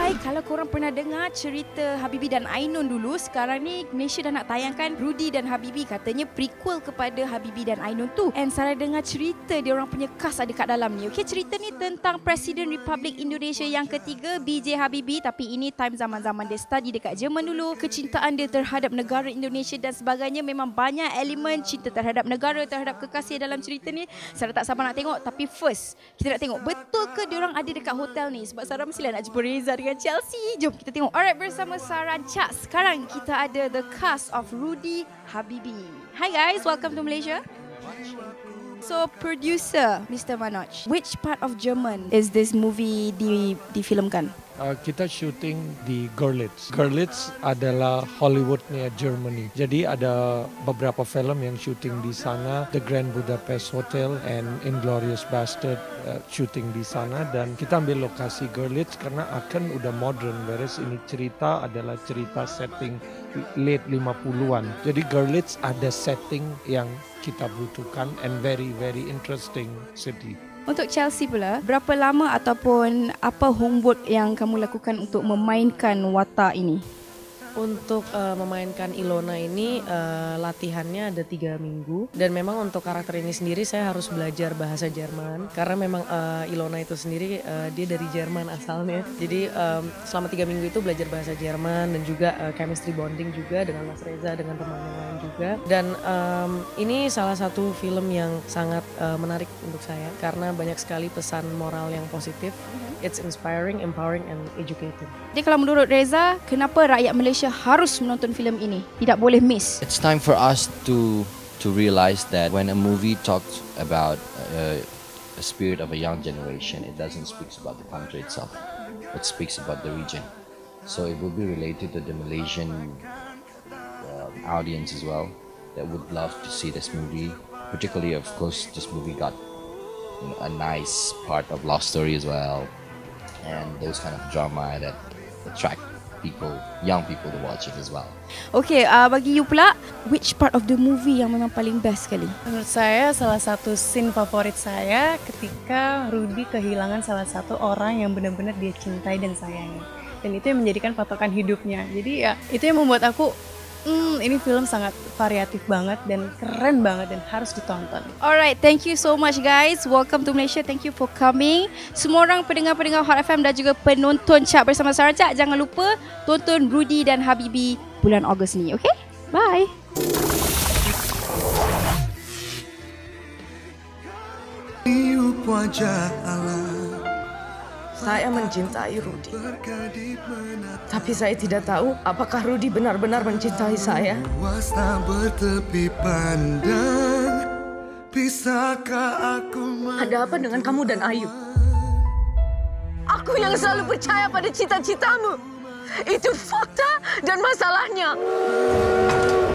Hai, kalau korang pernah dengar cerita Habibie dan Ainun dulu, sekarang ni Malaysia dah nak tayangkan Rudy dan Habibie, katanya prequel kepada Habibie dan Ainun tu. And saya dengar cerita dia orang punya cast ada kat dalam ni. Okey, cerita ni tentang Presiden Republik Indonesia yang ketiga, B.J. Habibie, tapi ini time zaman-zaman dia study dekat Jerman dulu. Kecintaan dia terhadap negara Indonesia dan sebagainya, memang banyak elemen cinta terhadap negara, terhadap kekasih dalam cerita ni. Saya tak sabar nak tengok, tapi first kita nak tengok betul ke dia orang ada dekat hotel ni, sebab Sarah mestilah nak jumpa Reza dengan Chelsea. Jom kita tengok. Alright, bersama Sarah Cak. Sekarang kita ada the cast of Rudy Habibie. Hi guys, welcome to Malaysia. So producer Mr. Manoj, which part of German is this movie difilmkan? Kita syuting di Görlitz. Görlitz adalah Hollywoodnya Germany. Jadi ada beberapa film yang syuting di sana. The Grand Budapest Hotel and Inglourious Bastard syuting di sana. Dan kita ambil lokasi Görlitz karena akan udah modern. Whereas ini cerita adalah cerita setting late 50-an. Jadi Görlitz ada setting yang kita butuhkan and very interesting city. Untuk Chelsea pula, berapa lama ataupun apa homework yang kamu lakukan untuk memainkan watak ini? Untuk memainkan Ilona ini latihannya ada 3 minggu. Dan memang untuk karakter ini sendiri saya harus belajar bahasa Jerman. Karena memang Ilona itu sendiri dia dari Jerman asalnya. Jadi selama 3 minggu itu belajar bahasa Jerman dan juga chemistry bonding juga dengan Mas Reza, dengan teman yang lain juga. Dan ini salah satu film yang sangat menarik untuk saya. Karena banyak sekali pesan moral yang positif. It's inspiring, empowering and educating. Jadi kalau menurut Reza, kenapa rakyat Malaysia harus menonton filem ini? Tidak boleh miss. It's time for us to realize that when a movie talks about a spirit of a young generation, it doesn't speak about the country itself, but speaks about the region. So it will be related to the Malaysian audience as well that would love to see this movie. Particularly, of course, this movie got a nice part of love story as well, and those kind of drama that attract people, young people to watch it as well. Okay, bagi you pula, which part of the movie yang memang paling best sekali? Menurut saya salah satu scene favorit saya ketika Rudy kehilangan salah satu orang yang benar-benar dia cintai dan sayangi. Dan itu yang menjadikan patokan hidupnya. Jadi ya itu yang membuat aku ini film sangat variatif banget dan keren banget dan harus ditonton. Alright, thank you so much guys. Welcome to Malaysia. Thank you for coming. Semua orang pendengar-pendengar Hot FM dan juga penonton Cak bersama Sarah Cak, jangan lupa tonton Rudy dan Habibie bulan Ogos ni. Okay? Bye. Saya mencintai Rudy. Tapi saya tidak tahu apakah Rudy benar-benar mencintai saya. Ada apa dengan kamu dan Ayu? Aku yang selalu percaya pada cita-citamu. Itu fakta dan masalahnya.